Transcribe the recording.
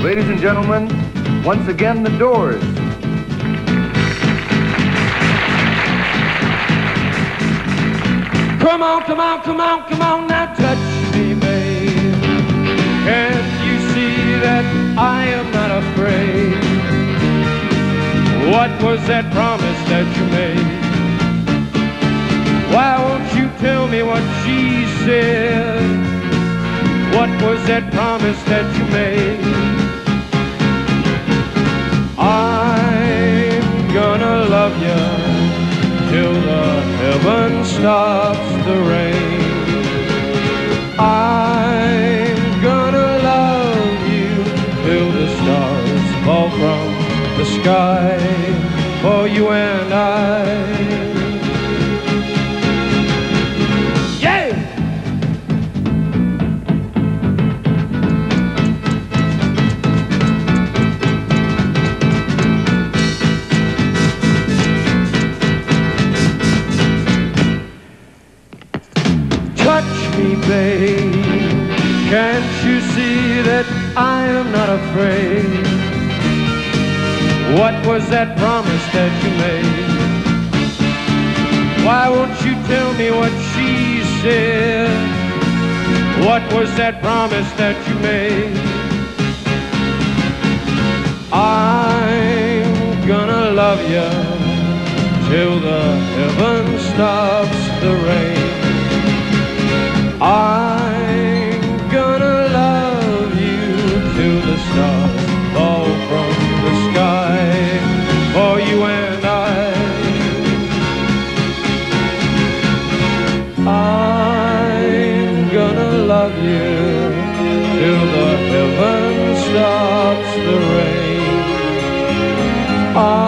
Ladies and gentlemen, once again, the Doors. Come on, come on, come on, come on, now touch me, babe. Can't you see that I am not afraid? What was that promise that you made? Why won't you tell me what she said? What was that promise that you made? I'm gonna love you till the heaven stops the rain. I'm gonna love you till the stars fall from the sky for you and I. Touch me, babe. Can't you see that I am not afraid? What was that promise that you made? Why won't you tell me what she said? What was that promise that you made? I'm gonna love you till the heaven stops the rain. I'm gonna love you till the stars fall from the sky for you and I. I'm gonna love you till the heaven stops the rain.